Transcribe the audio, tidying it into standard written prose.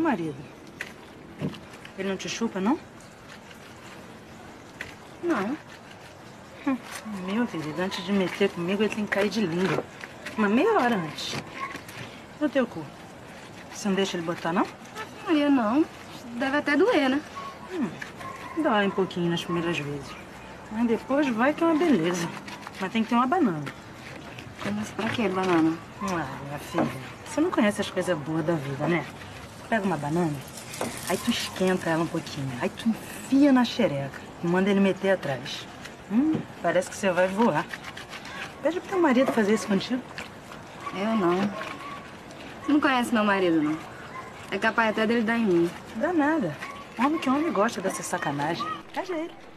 marido? Ele não te chupa, não? Não. Meu querido, antes de meter comigo, ele tem que cair de língua. Uma meia hora antes. No teu cu. Você não deixa ele botar, não? Maria, não. Deve até doer, né? Dói um pouquinho nas primeiras vezes. Mas depois vai que é uma beleza. Mas tem que ter uma banana. Mas pra que banana? Minha filha, você não conhece as coisas boas da vida, né? Pega uma banana, aí tu esquenta ela um pouquinho. Aí tu enfia na xereca e manda ele meter atrás. Parece que você vai voar. Pede pro teu marido fazer isso contigo. Eu não. Você não conhece meu marido, não. É capaz até dele dar em mim. Dá nada. Homem que homem gosta dessa sacanagem. Pede ele.